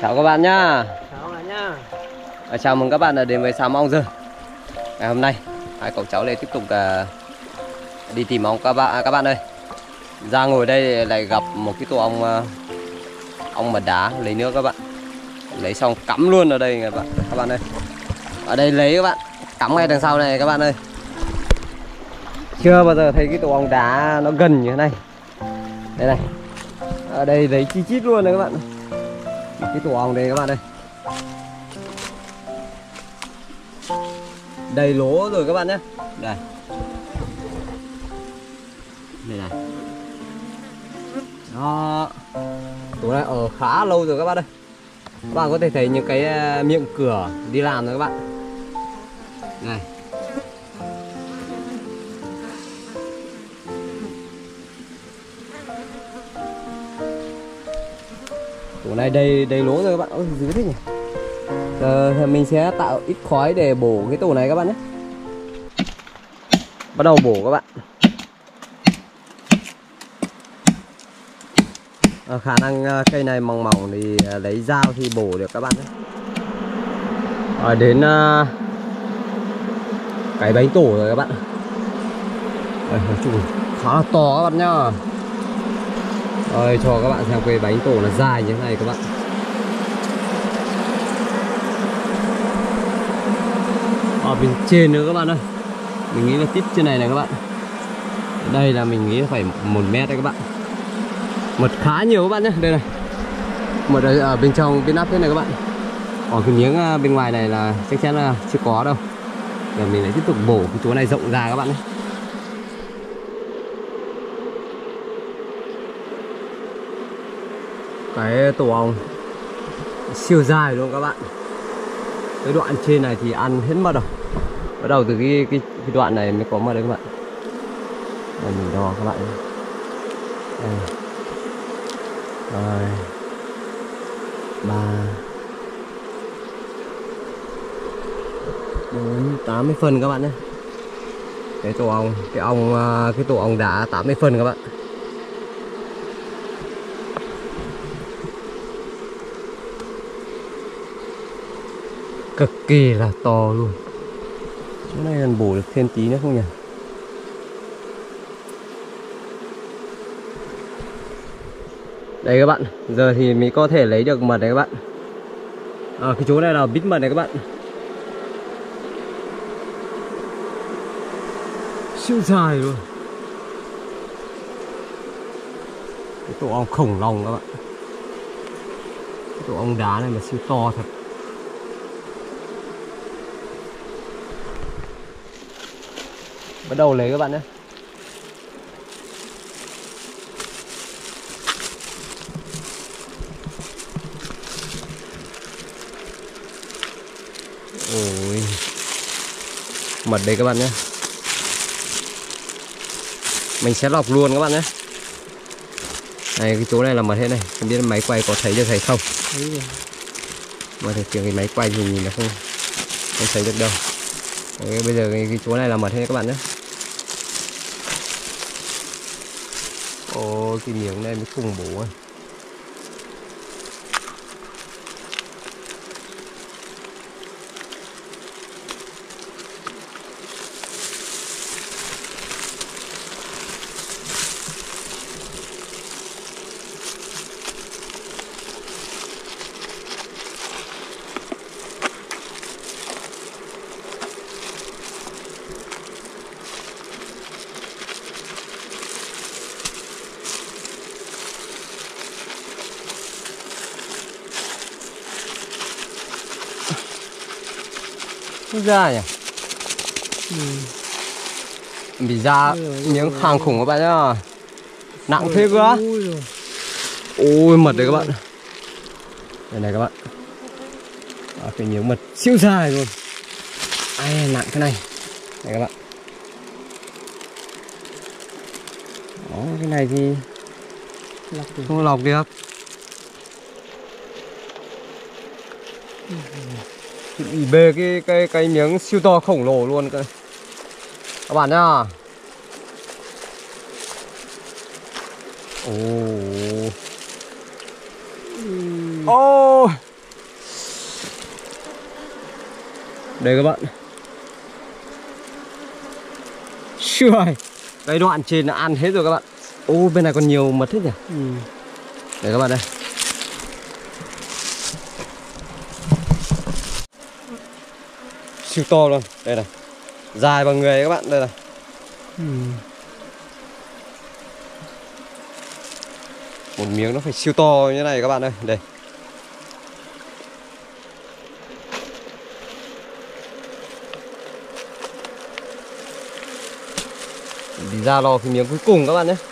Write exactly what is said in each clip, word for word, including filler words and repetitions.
Chào các bạn nhá. Chào bạn nhá. À, chào mừng các bạn đã đến với Xào Ong Dơ. Ngày hôm nay hai cậu cháu lại tiếp tục uh, đi tìm ong các bạn. À, các bạn ơi, ra ngồi đây lại gặp một cái tổ ong uh, ong mật đá lấy nước các bạn. Lấy xong cắm luôn ở đây các bạn. Các bạn ơi, ở đây lấy các bạn, cắm ngay đằng sau này các bạn ơi. Chưa bao giờ thấy cái tổ ong đá nó gần như thế này. Đây này, ở đây lấy chi chít luôn đấy các bạn. Một cái tổ ong đây các bạn ơi. Đầy lỗ rồi các bạn nhé. Đây. Đây này. Đó. Tổ này ở khá lâu rồi các bạn ơi. Các bạn có thể thấy những cái miệng cửa đi làm rồi các bạn. Này. Tổ này đầy đầy lỗ rồi các bạn. Ôi dữ thế nhỉ. Giờ mình sẽ tạo ít khói để bổ cái tổ này các bạn nhé. Bắt đầu bổ các bạn. À, khả năng cây này mỏng mỏng thì lấy dao thì bổ được các bạn nhé. À, đến uh, cái bánh tổ rồi các bạn. À, nói chung khá là to các bạn nhá. Rồi cho các bạn xem cái bánh tổ là dài như thế này các bạn. Ở bên trên nữa các bạn ơi. Mình nghĩ là tít trên này này các bạn. Đây là mình nghĩ là phải một mét đấy các bạn. Mật khá nhiều các bạn nhé. Đây này. Mật ở, ở bên trong bên nắp thế này các bạn. Còn cái miếng bên ngoài này là chắc chắn là chưa có đâu. Giờ mình lại tiếp tục bổ cái chỗ này rộng ra các bạn nhé. Cái tổ ong siêu dài luôn các bạn. Cái đoạn trên này thì ăn hết mật rồi. Bắt đầu từ cái, cái, cái đoạn này mới có mật đấy các bạn. Đây mình đo các bạn. Đây. Rồi. Ba. Bốn. Tám mươi phân các bạn nhé. Cái tổ ong, cái ong, cái tổ ong đá tám mươi phân các bạn. Cực kỳ là to luôn. Chỗ này cần bổ được thêm tí nữa không nhỉ? Đây các bạn, giờ thì mình có thể lấy được mật này các bạn. À, cái chỗ này là bít mật này các bạn. Siêu dài luôn. Cái tổ ong khủng long các bạn. Cái tổ ong đá này mà siêu to thật. Bắt đầu lấy các bạn nhé. Ôi. Mật đây các bạn nhé. Mình sẽ lọc luôn các bạn nhé. Này cái chỗ này là mật hết này. Không biết máy quay có thấy được hay không. Mà thực hiện cái máy quay thì nhìn là không không thấy được đâu. Đấy, bây giờ cái, cái chỗ này là mật hết các bạn nhé. Ồ, cái miếng này mới khủng bố ấy. Ra nhỉ. Ừ. Bị ra miếng hàng khủng các bạn nhá. Nặng thế cơ. Ôi mật đấy các bạn. Đây này các bạn. À, cái miếng mật siêu dài luôn. Ai nặng thế này. Đây các bạn. Đó, cái này thì không lọc được. Bị bê cái cái cái miếng siêu to khổng lồ luôn cơ. Các bạn nhá. Ồ. Ô. Đây các bạn. Trời, cái đoạn trên đã ăn hết rồi các bạn. Ô, bên này còn nhiều mật hết nhỉ. Ừ. Đây các bạn đây. Siêu to luôn. Đây này. Dài bằng người các bạn, đây này. Ừ. Một miếng nó phải siêu to như thế này các bạn ơi. Đây. Đi ra lò cái miếng cuối cùng các bạn nhé.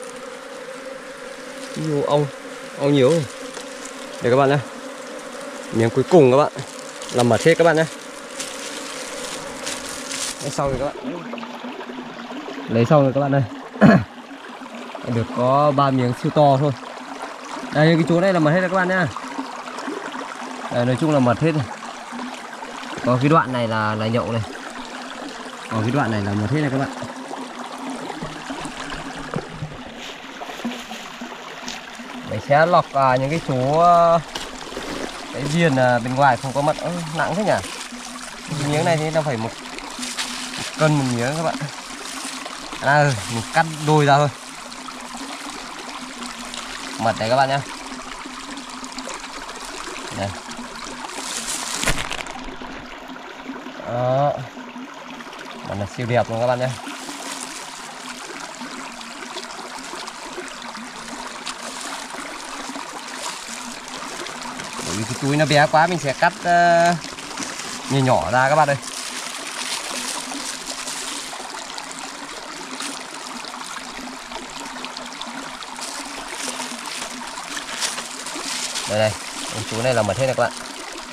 Nhiều ong, ong nhiều rồi. Đây các bạn nhé. Miếng cuối cùng các bạn. Làm mật hết các bạn nhé. Lấy xong rồi các bạn. Lấy xong rồi các bạn ơi. Được có ba miếng siêu to thôi. Đây cái chỗ này là mật hết rồi các bạn nhá. Đây, nói chung là mật hết rồi. Có cái đoạn này là là nhậu này. Còn cái đoạn này là mật hết này các bạn. Mình sẽ lọc à, những cái chỗ cái viên à, bên ngoài không có mật. Ơ, nặng thế nhỉ. Cái miếng này thì nó phải một, một cân một miếng các bạn. À, mình cắt đôi ra thôi. Mật này các bạn nhé. Đây. Đó. Mật là siêu đẹp luôn các bạn nhé. Bởi vì cái túi nó bé quá mình sẽ cắt uh, nhỏ nhỏ ra các bạn ơi. Đây đây, cái chú này là mật hết này các bạn.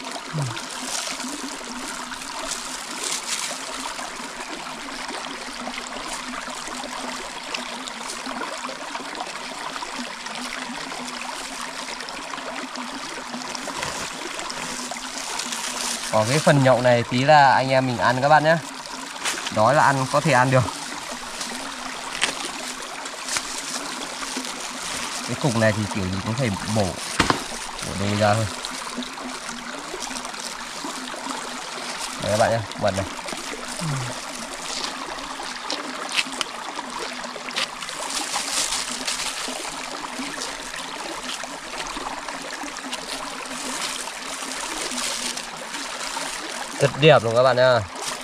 Còn cái phần nhậu này tí là anh em mình ăn các bạn nhé. Đó là ăn có thể ăn được. Cái cục này thì kiểu gì cũng phải bổ bổ đôi ra thôi. Đấy các bạn nhé, mật này. Rất đẹp luôn các bạn nha.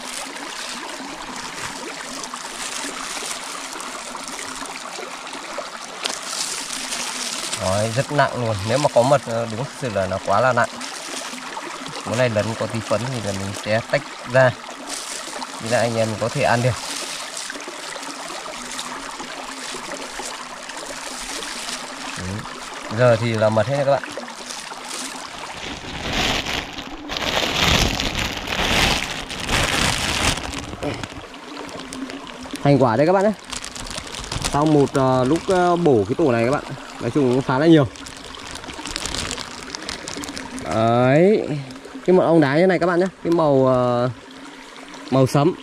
Đấy, rất nặng luôn. Nếu mà có mật đúng thực sự là nó quá là nặng. Cái này lấn có tí phấn thì là mình sẽ tách ra. Thì là anh em mình có thể ăn được. Đấy. Giờ thì là mật hết này các bạn. Thành quả đây các bạn nhé. Sau một uh, lúc uh, bổ cái tổ này các bạn, nói chung cũng khá là nhiều. Đấy, cái mật ong đá như này các bạn nhé, cái màu uh, màu sẫm.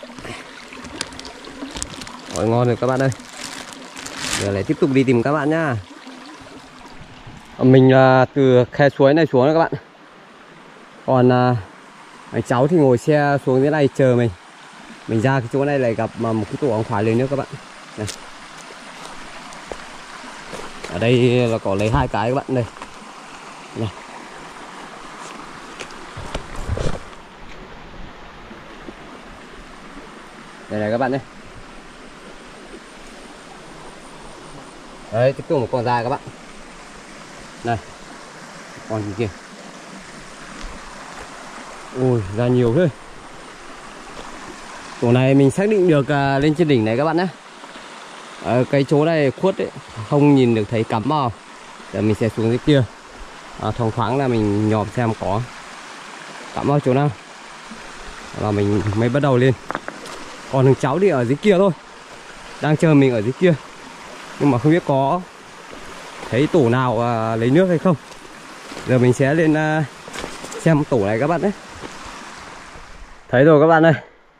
Rồi, ngon rồi các bạn ơi. Giờ lại tiếp tục đi tìm các bạn nhá. Mình uh, từ khe suối này xuống đó các bạn. Còn uh, anh cháu thì ngồi xe xuống dưới này chờ mình. Mình ra cái chỗ này lại gặp một cái tổ ong khoái lên nước các bạn. Này. Ở đây là có lấy hai cái các bạn đây. Này. Đây này các bạn nhé. Đấy, tiếp tục một con dài các bạn. Này. Con gì kia. Ôi, ra nhiều thế. Tổ này mình xác định được uh, lên trên đỉnh này các bạn nhé. À, cái chỗ này khuất ấy, không nhìn được thấy cắm vào. Để mình sẽ xuống dưới kia. À, thoáng thoáng là mình nhòm xem có cắm vào chỗ nào là mình mới bắt đầu lên. Còn thằng cháu thì ở dưới kia thôi, đang chờ mình ở dưới kia. Nhưng mà không biết có thấy tổ nào uh, lấy nước hay không. Giờ mình sẽ lên uh, xem tổ này các bạn đấy. Thấy rồi các bạn ơi.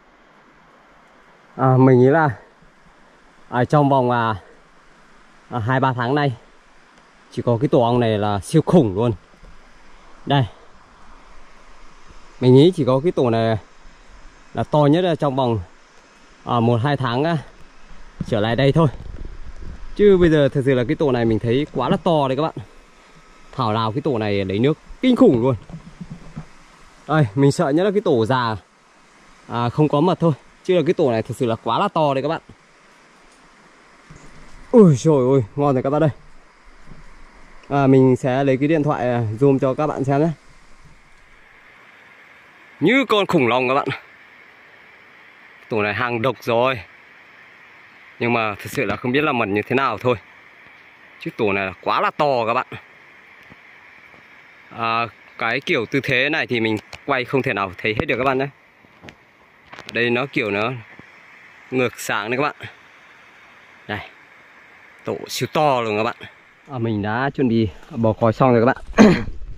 À, mình nghĩ là à, trong vòng à, à, hai ba tháng nay chỉ có cái tổ ong này là siêu khủng luôn. Đây, Mình nghĩ chỉ có cái tổ này là to nhất là trong vòng à, một hai tháng á, trở lại đây thôi. Chứ bây giờ thật sự là cái tổ này mình thấy quá là to đấy các bạn. Thảo nào cái tổ này lấy nước kinh khủng luôn. Đây, mình sợ nhất là cái tổ già à, không có mật thôi. Chứ là cái tổ này thật sự là quá là to đấy các bạn. Ui trời ơi, ngon rồi các bạn ơi. à, Mình sẽ lấy cái điện thoại zoom cho các bạn xem nhé. Như con khủng long các bạn. Tổ này hàng độc rồi. Nhưng mà thật sự là không biết là mật như thế nào thôi. Chứ tổ này là quá là to các bạn. à, Cái kiểu tư thế này thì mình quay không thể nào thấy hết được các bạn nhé. Đây nó kiểu nó ngược sáng đấy các bạn. Đây, tổ siêu to luôn các bạn. à, Mình đã chuẩn bị bò khói xong rồi các bạn.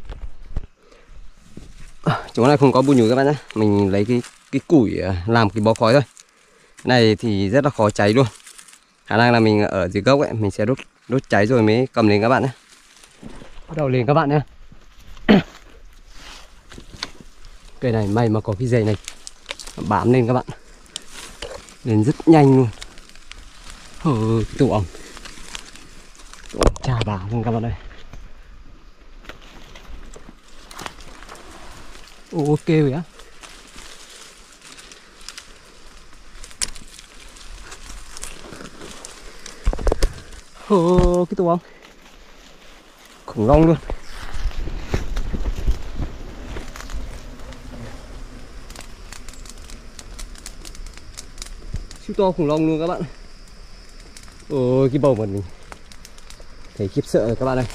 Chỗ này không có bùn nhùi các bạn nhé. Mình lấy cái cái củi làm cái bó khói thôi. Này thì rất là khó cháy luôn. Khả năng là mình ở dưới gốc ấy, mình sẽ đốt đốt cháy rồi mới cầm lên các bạn nhé. Bắt đầu lên các bạn nhé. Cây này may mà có cái dây này bám lên các bạn. Lên rất nhanh luôn. Ừ, tổ ong. Tổ ong trà bà luôn các bạn ơi. Ô kêu vậy á. Ô cái tổ ong khủng long luôn. Siêu to khủng long luôn các bạn. Ôi cái bầu mà mình thấy khiếp sợ rồi các bạn ơi.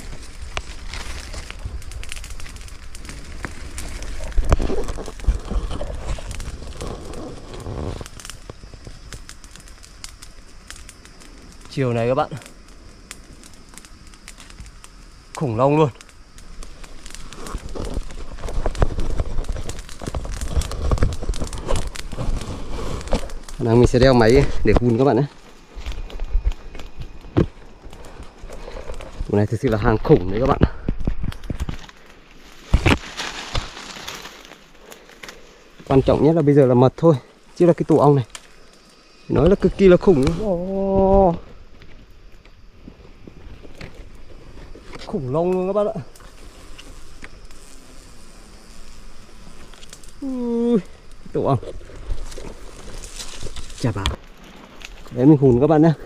Chiều này các bạn, khủng long luôn. Nào mình sẽ đeo máy để hun các bạn nhé. Cái này thực sự là hàng khủng đấy các bạn. Quan trọng nhất là bây giờ là mật thôi, chứ là cái tổ ong này nói là cực kỳ là khủng. Oh. Khủng long luôn các bạn ạ. Ui, tổ ong chà bảo. Đấy mình hùn các bạn nhé.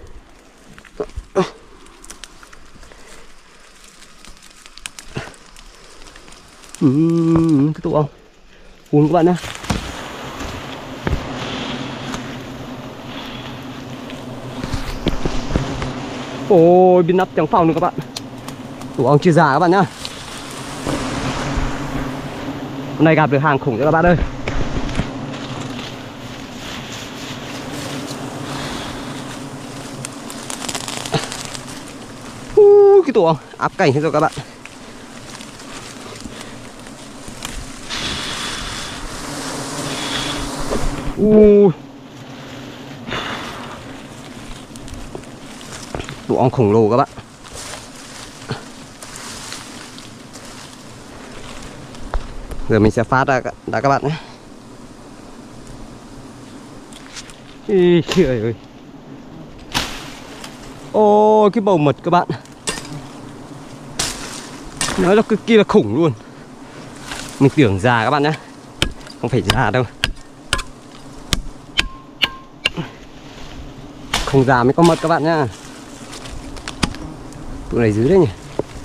Uhm, cái tổ ong hùn các bạn nhé. Ôi bên nắp trắng phòng nữa các bạn. Tổ ong chưa già các bạn nhá. Hôm nay gặp được hàng khủng cho các bạn ơi. Uh, cái tổ ong áp cảnh hết rồi các bạn. Uh. Tổ ong khổng lồ các bạn. Giờ mình sẽ phát ra đã các bạn nhé. Ý, trời ơi. Ô cái bầu mật các bạn. Nói là cực kỳ là khủng luôn. Mình tưởng già các bạn nhé. Không phải già đâu. Không già mới có mật các bạn nhá. Tụi này dưới đấy nhỉ.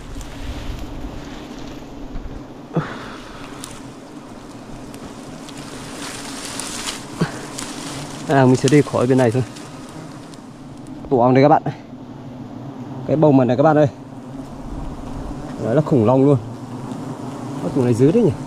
À, mình sẽ đi khỏi bên này thôi. Tổ ong đây các bạn. Cái bầu mật này các bạn ơi. Đó là khủng long luôn. Có tụi này dưới đấy nhỉ.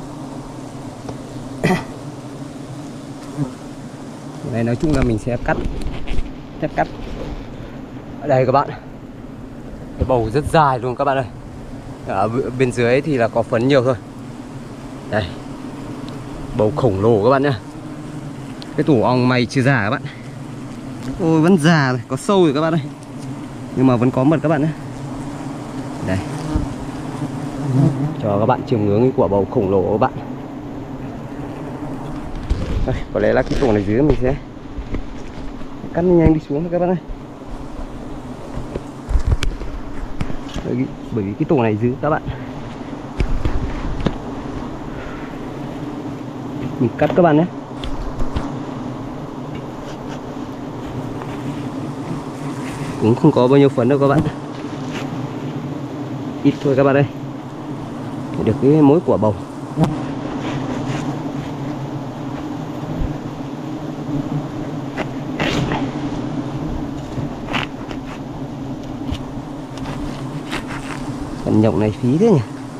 Này nói chung là mình sẽ cắt. Chắc cắt. Ở đây các bạn. Cái bầu rất dài luôn các bạn ơi. Ở bên dưới thì là có phấn nhiều thôi. Đây. Bầu khổng lồ các bạn nhá. Cái tổ ong mày chưa già các bạn. Ôi vẫn già rồi, có sâu rồi các bạn ơi. Nhưng mà vẫn có mật các bạn nhé. Đây. Cho các bạn chiêm ngưỡng cái quả bầu khổng lồ các bạn. Đây, có lẽ là cái tổ này dưới mình sẽ cắt nhanh đi xuống các bạn ơi. Bởi vì, bởi vì cái tổ này dưới các bạn, mình cắt các bạn nhé. Cũng không có bao nhiêu phấn đâu các bạn, ít thôi các bạn ơi, để được cái mối quả bầu. Phần nhộng này phí thế nhỉ.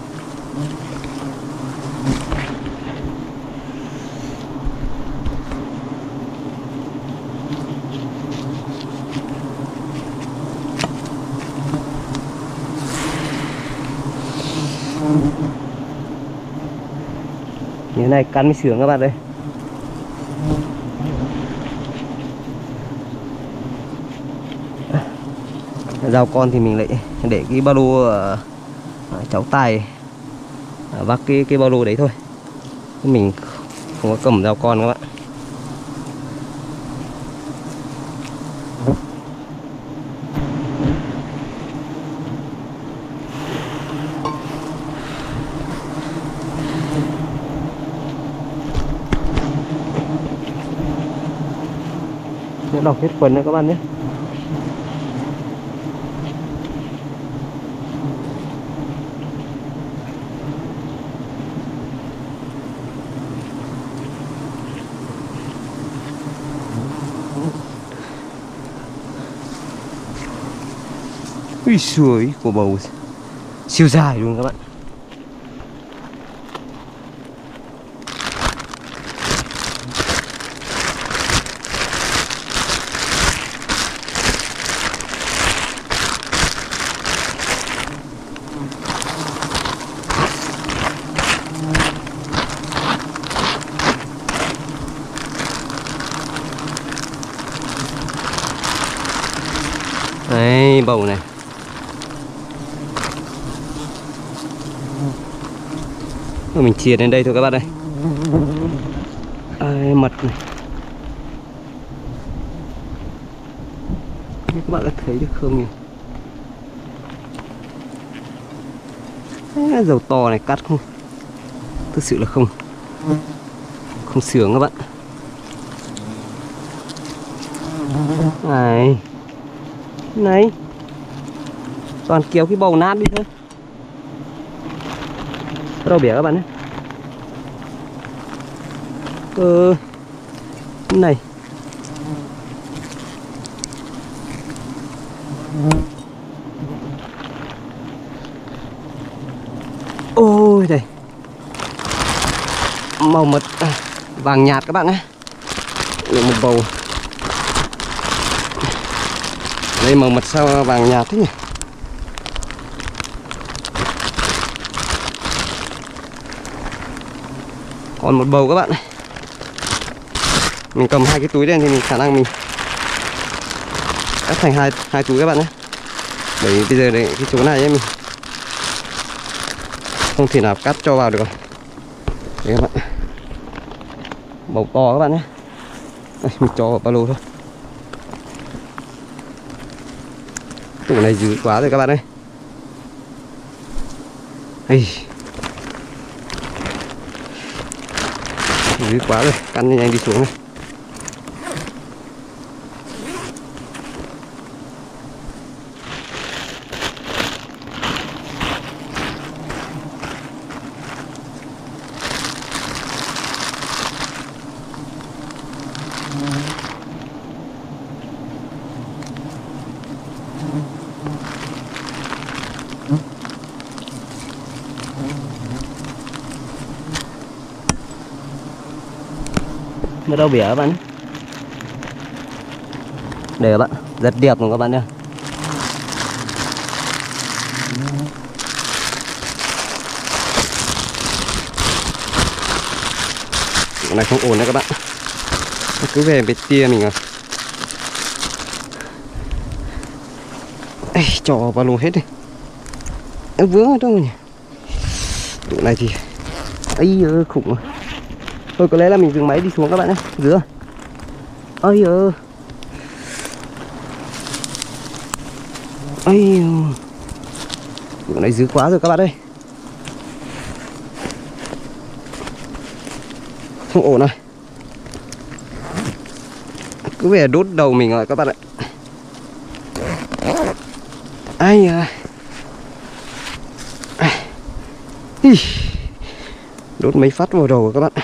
Như này cắn mới sướng các bạn ơi. Rau con thì mình lại để cái ba lô uh, cháu Tài vác cái cái ba lô đấy thôi, mình không có cầm rau con các bạn. Đọc hết phần nữa các bạn nhé. Ui xui, quả bầu siêu dài luôn các bạn. Đấy, bầu này. Mình chia đến đây thôi các bạn ơi. À, mật này. Các bạn có thấy được không nhỉ? À, dầu to này cắt không? Thực sự là không không sướng các bạn. Này. Này. Toàn kéo cái bầu nát đi thôi. Bắt đầu bẻ các bạn nhé. Ừ. Này. Ôi đây. Màu mật à, vàng nhạt các bạn nhé. Một bầu. Đây màu mật sao vàng nhạt thế nhỉ? Còn một bầu các bạn này. Mình cầm hai cái túi lên thì mình khả năng mình cắt thành hai hai túi các bạn nhé. Bởi vì bây giờ đấy cái chỗ này ấy, mình không thể nào cắt cho vào được rồi. Đấy các bạn. Bầu to các bạn nhé. Đây, mình cho vào ba lô thôi. Tủ này dữ quá rồi các bạn ơi. Ây. Dữ quá rồi, căn nhanh đi xuống này. Nó đâu bỉa các bạn. Đây các bạn, rất đẹp luôn các bạn nhé. Cái này không ổn đấy các bạn. Nó cứ về bên tia mình à. Ê, cho vào lô hết đi. Em vướng ở đâu nhỉ? Tụi này thì ấy khủng rồi. Thôi có lẽ là mình dừng máy đi xuống các bạn nhé. Dưới. Ây ơ. Ây ơ. Chỗ này dữ quá rồi các bạn ơi. Không ổn này. Cứ về đốt đầu mình rồi các bạn ạ. Ai à. Đốt mấy phát vào đầu các bạn.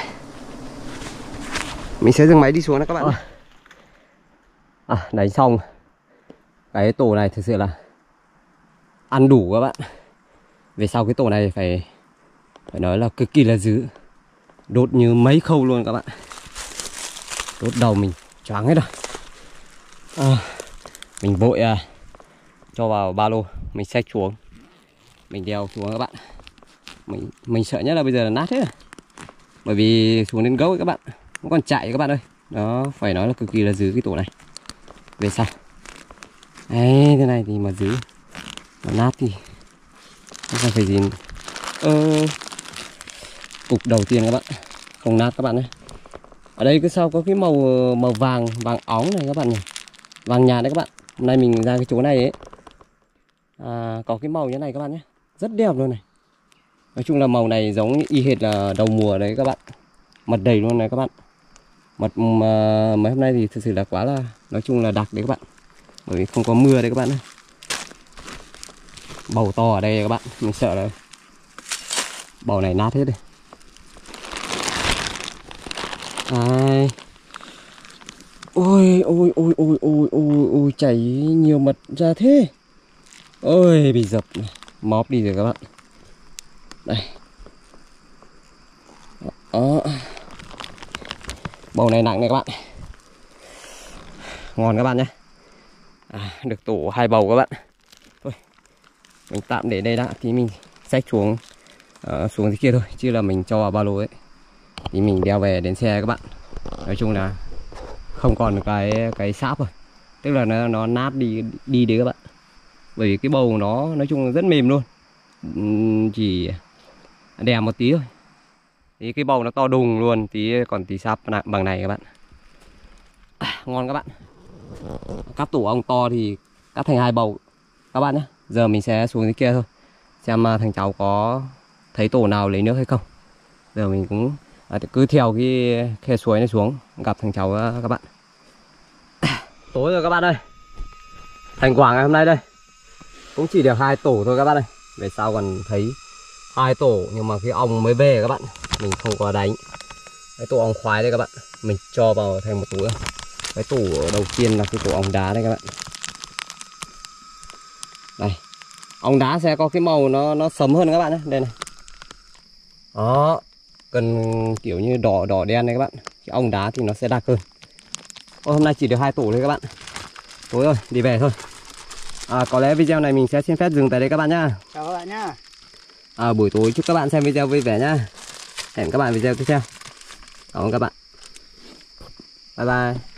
Mình sẽ dừng máy đi xuống đó các bạn. À, đánh xong cái tổ này thực sự là ăn đủ các bạn. Về sau cái tổ này phải phải nói là cực kỳ là dữ. Đốt như mấy khâu luôn các bạn. Đốt đầu mình choáng hết rồi. À, mình vội à, cho vào ba lô, mình xách xuống, mình đeo xuống các bạn. Mình mình sợ nhất là bây giờ là nát hết rồi. Bởi vì xuống đến gốc ấy các bạn, không còn chạy các bạn ơi. Đó, phải nói là cực kỳ là dữ cái tổ này. Về sau đấy, thế này thì mà dữ mà nát thì không phải gì. Ờ, cục đầu tiên các bạn, không nát các bạn nhé. Ở đây cứ sau có cái màu màu vàng vàng óng này các bạn nhỉ, vàng nhạt đấy các bạn. Hôm nay mình ra cái chỗ này ấy, à, có cái màu như này các bạn nhé, rất đẹp luôn này. Nói chung là màu này giống y hệt là đầu mùa đấy các bạn, mật đầy luôn này các bạn. Mật mà mấy hôm nay thì thực sự là quá là, nói chung là đặc đấy các bạn, bởi vì không có mưa đấy các bạn ơi. Bầu to ở đây các bạn, mình sợ là bầu này nát hết đây. Ai. Ôi ôi ôi ôi ôi ôi ôi chảy nhiều mật ra thế. Ôi bị dập này, móp đi rồi các bạn. Đây. Đó. Bầu này nặng này các bạn. Ngon các bạn nhé. À, được tổ hai bầu các bạn. Thôi mình tạm để đây đã, thì mình xách xuống uh, xuống dưới kia thôi, chứ là mình cho vào ba lô ấy thì mình đeo về đến xe các bạn. Nói chung là không còn được cái cái sáp rồi, tức là nó, nó nát đi đi đấy các bạn. Bởi vì cái bầu nó nói chung là rất mềm luôn, chỉ đè một tí thôi thì cái bầu nó to đùng luôn, tí còn tí sáp bằng này các bạn. À, ngon các bạn. Cắt tổ ong to thì cắt thành hai bầu các bạn nhé. Giờ mình sẽ xuống dưới kia thôi, xem thằng cháu có thấy tổ nào lấy nước hay không. Giờ mình cũng à, cứ theo cái khe suối này xuống gặp thằng cháu các bạn. Tối rồi các bạn ơi, thành quả ngày hôm nay đây cũng chỉ được hai tổ thôi các bạn ơi. Về sau còn thấy hai tổ nhưng mà cái ong mới về các bạn, mình không có đánh. Cái tổ ong khoái đây các bạn, mình cho vào thành một túi. Cái tổ đầu tiên là cái tổ ong đá đây các bạn. Đây, ong đá sẽ có cái màu nó nó sẫm hơn các bạn nhé, đây này. Đó, cần kiểu như đỏ đỏ đen này các bạn. Cái ong đá thì nó sẽ đặc hơn. Ô, hôm nay chỉ được hai tổ thôi các bạn. Tối rồi, đi về thôi. À, có lẽ video này mình sẽ xin phép dừng tại đây các bạn nhá. Chào các bạn nhá. À, buổi tối chúc các bạn xem video vui vẻ nhá. Hẹn các bạn video tiếp theo. Cảm ơn các bạn. Bye bye.